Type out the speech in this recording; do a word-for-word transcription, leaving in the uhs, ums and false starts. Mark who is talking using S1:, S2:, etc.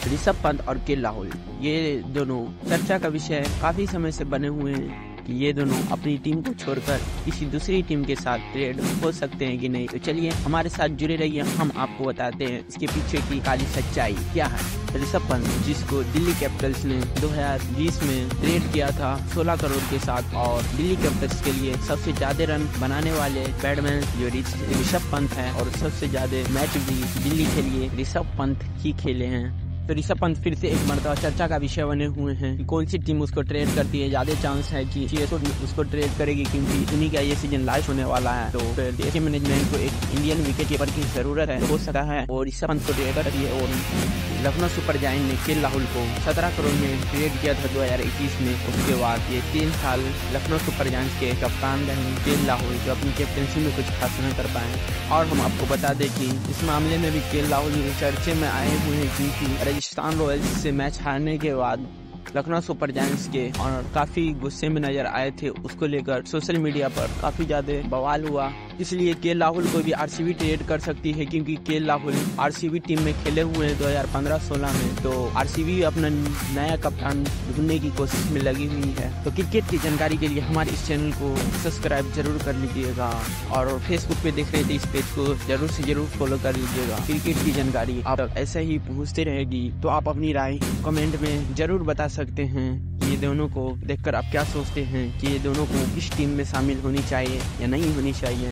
S1: ऋषभ पंत और के राहुल ये दोनों चर्चा का विषय काफी समय से बने हुए हैं कि ये दोनों अपनी टीम को छोड़कर किसी दूसरी टीम के साथ ट्रेड हो सकते हैं कि नहीं। तो चलिए हमारे साथ जुड़े रहिए, हम आपको बताते हैं इसके पीछे की काली सच्चाई क्या है। ऋषभ पंत जिसको दिल्ली कैपिटल्स ने दो हज़ार बीस में ट्रेड किया था सोलह करोड़ के साथ, और दिल्ली कैपिटल्स के लिए सबसे ज्यादा रन बनाने वाले बैट्समैन जो ऋषभ पंत है, और सबसे ज्यादा मैच भी दिल्ली के लिए ऋषभ पंत ही खेले हैं। तो ऋषभ पंत फिर से एक मरतबा चर्चा का विषय बने हुए हैं कि कौन सी टीम उसको ट्रेड करती है। ज्यादा चांस है कि सीएसके उसको ट्रेड करेगी क्योंकि उन्हीं का ये सीजन लास्ट होने वाला है। तो फिर सीएसके मैनेजमेंट को एक इंडियन विकेट कीपर की जरूरत है, हो सकता है और ऋषभ पंत को ट्रेड कर दिए। और लखनऊ सुपर जायंट ने के राहुल को सत्रह करोड़ में ट्रेड किया था दो हजार इक्कीस में। उसके बाद ये तीन साल लखनऊ सुपर जायंट्स के कप्तान रहे के राहुल, जो अपनी कैप्टनसी में कुछ खास नहीं कर पाए। और हम आपको बता दें कि इस मामले में भी के राहुल चर्चे में आए हुए हैं क्योंकि राजस्थान रॉयल्स से मैच हारने के बाद लखनऊ सुपर जायंट्स के और काफी गुस्से में नजर आए थे। उसको लेकर सोशल मीडिया पर काफी ज्यादा बवाल हुआ, इसलिए के राहुल को भी आरसीबी ट्रेड कर सकती है क्योंकि के राहुल आरसीबी टीम में खेले हुए हैं दो हज़ार पंद्रह सोलह में। तो आरसीबी अपना नया कप्तान ढूंढने की कोशिश में लगी हुई है। तो क्रिकेट की जानकारी के लिए हमारे इस चैनल को सब्सक्राइब जरूर कर लीजिएगा, और फेसबुक पे देख रहे थे इस पेज को जरूर से जरूर फॉलो कर लीजिएगा। क्रिकेट की जानकारी आप ऐसे ही पहुँचते रहेगी। तो आप अपनी राय कमेंट में जरूर बता सकते हैं। ये दोनों को देखकर आप क्या सोचते हैं कि ये दोनों को किस टीम में शामिल होनी चाहिए या नहीं होनी चाहिए।